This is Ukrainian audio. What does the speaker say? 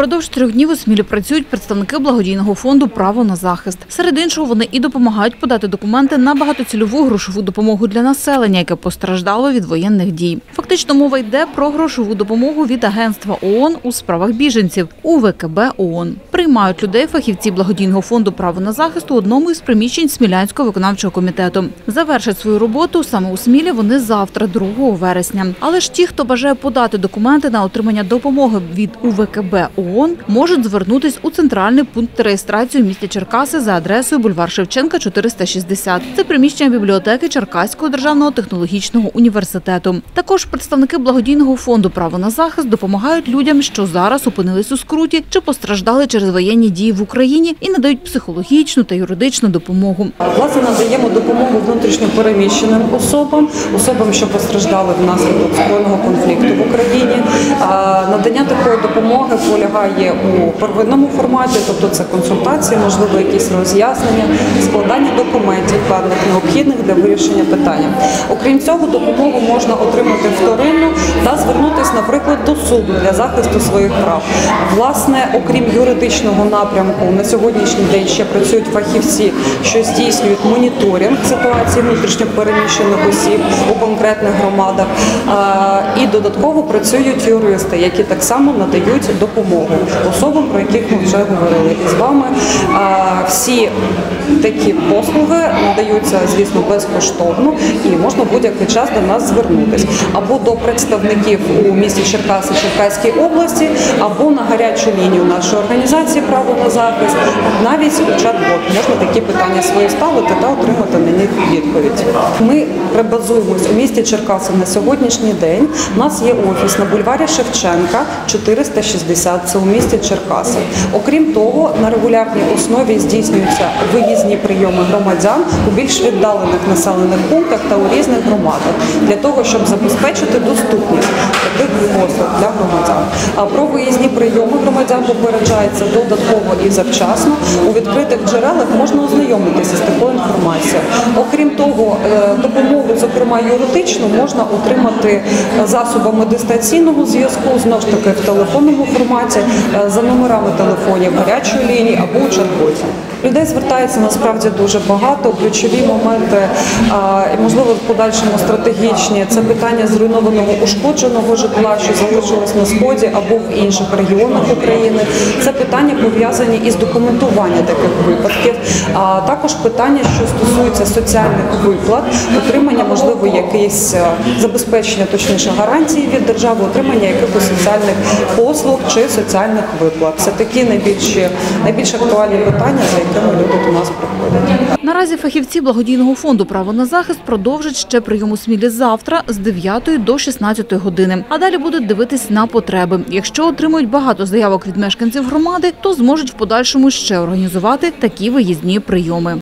Упродовж 3 днів у Смілі працюють представники благодійного фонду «Право на захист». Серед іншого, вони і допомагають подати документи на багатоцільову грошову допомогу для населення, яке постраждало від воєнних дій. Фактично мова йде про грошову допомогу від Агентства ООН у справах біженців – УВКБ ООН. Приймають людей фахівці благодійного фонду «Право на захист» у одному із приміщень Смілянського виконавчого комітету. Завершать свою роботу саме у Смілі вони завтра, 2 вересня. Але ж ті, хто бажає подати документи на отримання допомоги від УВКБ ООН, можуть звернутися у центральний пункт реєстрації у місті Черкаси за адресою бульвар Шевченка, 460. Це приміщення бібліотеки Черкаського державного технологічного університету. Також представники благодійного фонду «Право на захист» допомагають людям, що зараз опинились у скруті чи постраждали через воєнні дії в Україні, і надають психологічну та юридичну допомогу. Власне, надаємо допомогу внутрішньо переміщеним особам, що постраждали внаслідок збройного конфлікту в Україні. Надання такої допомоги полягає у первинному форматі, тобто це консультації, можливо, якісь роз'яснення, складання документів певних необхідних для вирішення питання. Окрім цього, допомогу можна отримати вторинну та звернутися, наприклад, до суду для захисту своїх прав. Власне, окрім юридичного напрямку, на сьогоднішній день ще працюють фахівці, що здійснюють моніторинг ситуації внутрішньо переміщених осіб у конкретних громадах. І додатково працюють юристи, які так само надають допомогу особам, про яких ми вже говорили із вами. Всі такі послуги надаються, звісно, безкоштовно і можна будь-який час до нас звернутися. Або до представників у місті Черкаси, Черкаській області, або на гарячу лінію нашої організації «Право на захист», навіть у чат-бот. Можна такі питання свої ставити та отримати на них відповідь. Ми перебазуємось у місті Черкаси на сьогоднішній день. У нас є офіс на бульварі Шевченка, 460, це у місті Черкаси. Окрім того, на регулярній основі здійснюються виїзні прийоми громадян у більш віддалених населених пунктах та у різних громадах, для того, щоб забезпечити доступність таких послуг для громадян. А про виїзні прийоми громадян попереджається додатково і завчасно. У відкритих джерелах можна ознайомитися з такою інформацією. Окрім того, допомогу, зокрема юридичну, можна отримати засобами дистанційного зв'язку, знову ж таки в телефонному форматі, за номерами телефонів гарячої лінії або у чат-боті. Людей звертається насправді дуже багато. Ключові моменти, можливо, в подальшому стратегічні, це питання зруйнованого, ушкодженого житла, що залишилось на Сході або в інших регіонах України. Це питання пов'язані із документуванням таких випадків. Також питання, що стосуються соціальних виплат, отримання, можливо, якихось забезпечення, точніше, гарантій від держави, отримання якихось соціальних послуг чи соціальних виплат. Це такі найбільш актуальні питання, за якими люди до нас приходять. Наразі фахівці благодійного фонду «Право на захист» продовжать ще прийом у Смілі завтра з 9 до 16 години. А далі будуть дивитись на потреби. Якщо отримують багато заявок від мешканців громади, то зможуть в подальшому ще організувати такі виїзні прийоми.